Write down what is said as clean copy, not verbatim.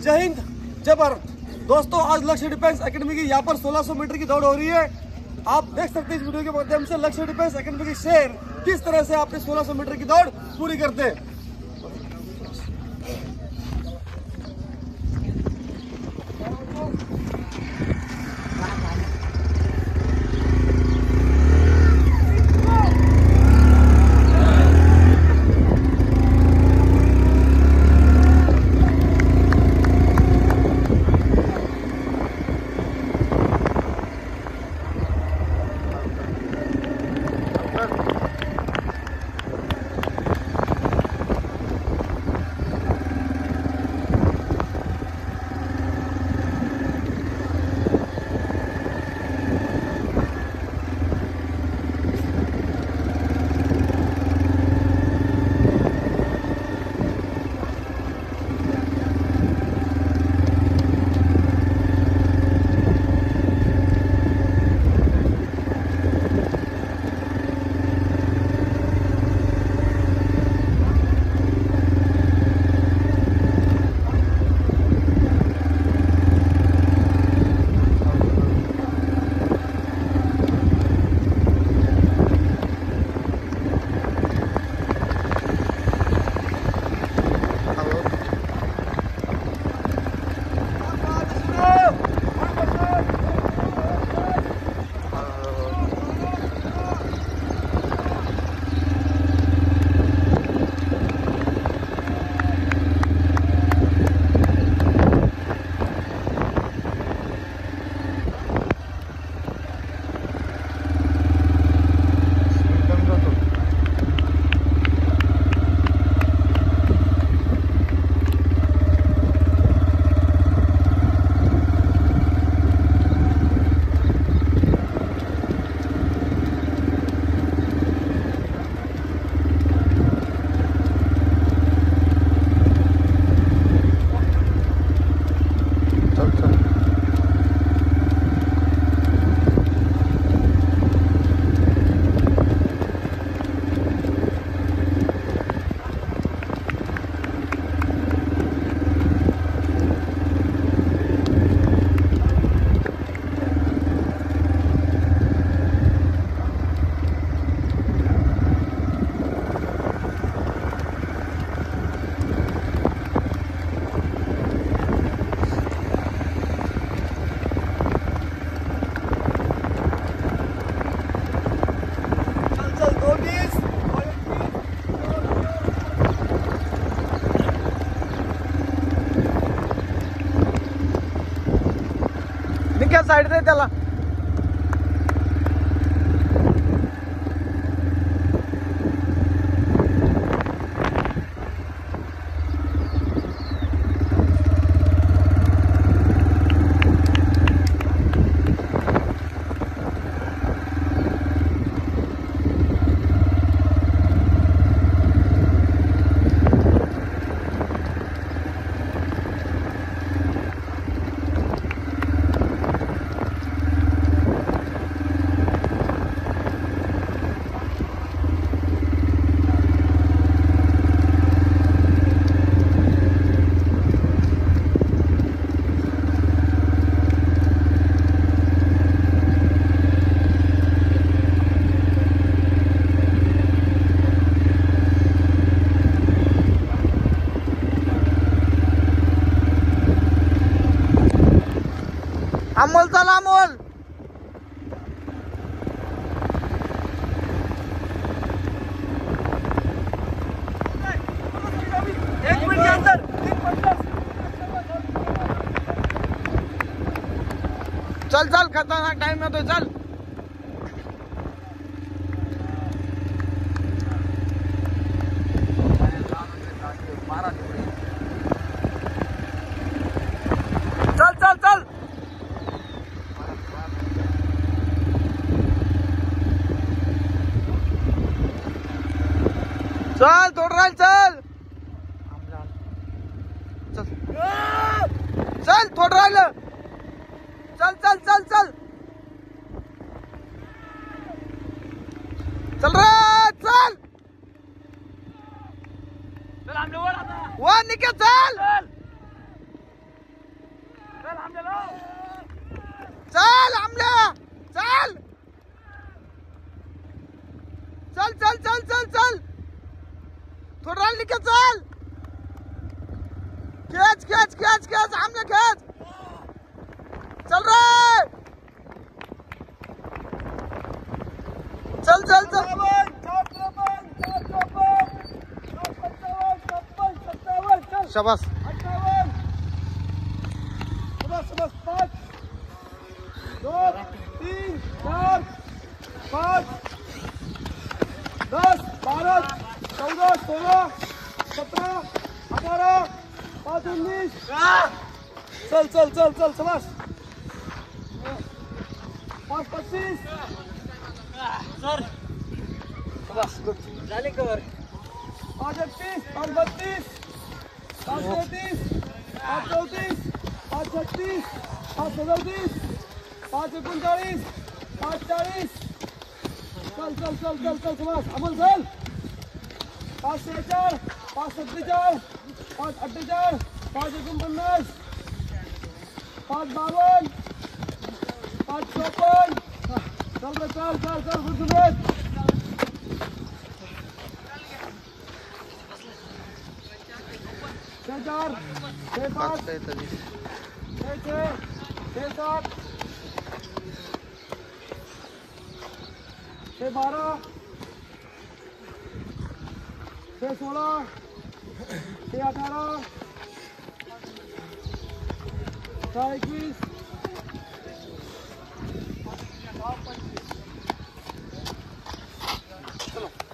जय हिंद, जय भारत। दोस्तों आज लक्ष्य डिफेंस एकेडमी की यहाँ पर 1600 मीटर की दौड़ हो रही है। आप देख सकते हैं इस वीडियो के माध्यम से लक्ष्य डिफेंस एकेडमी के शेर किस तरह से आपने 1600 मीटर की दौड़ पूरी करते हैं। साइड दे त्याला अमोल, चला अमोल। एक मिनट के अंदर चल चल, खतरनाक टाइम में तो चल। चल चल चल चल, थोड़ा राहिल, चल चल चल, थोड़ा राहिलं, चल चल चल चल चल रे, चल चल, हमने वर निके, चल खींच खींच खींच खींच सामने खींच। चल रहे, चल चल चल। 57, शाबाश। 58, बस बस 5, 2, 3, 4, 5, 10, 12, 14, 16, 17, 18, 5, 19। चल चल चल चल शाबाश। 5, 25, सर शाबाश गुड। झाले कवर 5, 31, 5, 32, 5, 33, 5, 34, 5, 36, 5, 37, 5, 39, 5, 40। चल चल चल चल चल शाबाश अमन चल। 5, 46, 5, 47, 5, 48, 5, 49, 5, 52, 5, 54। चल रे चल चल चल गुड सुरेश। 6, 4, 6, 5, 6, 6, 6, 7, 6, 12, 6, 16, 6, 18, 6, 21, 7, 25। चलो